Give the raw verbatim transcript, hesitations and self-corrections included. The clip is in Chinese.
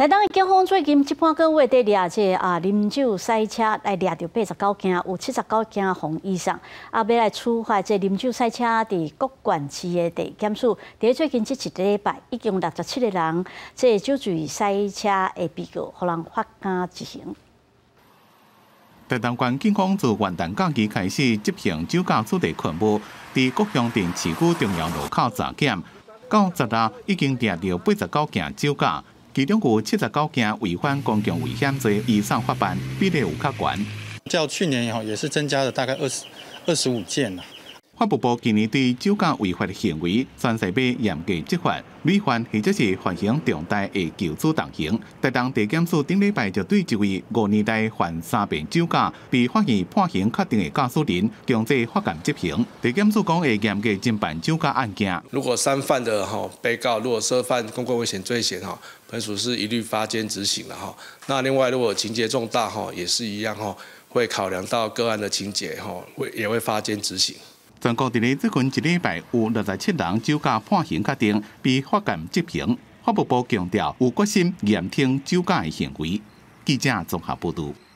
台东的警方最近一半个月在抓这啊啉酒赛车，来抓到八十九件，有七十九件红以上，啊要来处罚这啉酒赛车伫各县市的地检署，伫最近这一个礼拜，已经六十七个人，这酒醉赛车的被告，互人发监执行。 台东县警方自元旦假期开始执行酒驾处理劝务，伫各乡镇市区重要路口查检，到十日已经抓到八十九件酒驾。 其中有七十九件违反公共危险罪以上法办，比例有较悬。 较去年也是增加了大概二十二十五件啦。 法务部今年对酒驾违法的行为，宣誓要严格执法，累犯或者是犯行重大的求助动刑。台东地检署顶礼拜就对一位五年来犯三遍酒驾，被发现判刑确定的驾驶人，强制发监执行。地检署讲会严格侦办酒驾案件。 如果三犯的哈被告如果涉犯公共危险罪嫌哈，本署是一律发监执行了哈。那另外如果情节重大哈，也是一样哈，会考量到个案的情节哈，会也会发监执行。 全国伫咧最近一礼拜有六十七人酒驾判刑确定，被法监执行。法务部强调有决心严听酒驾的行为。记者综合报道。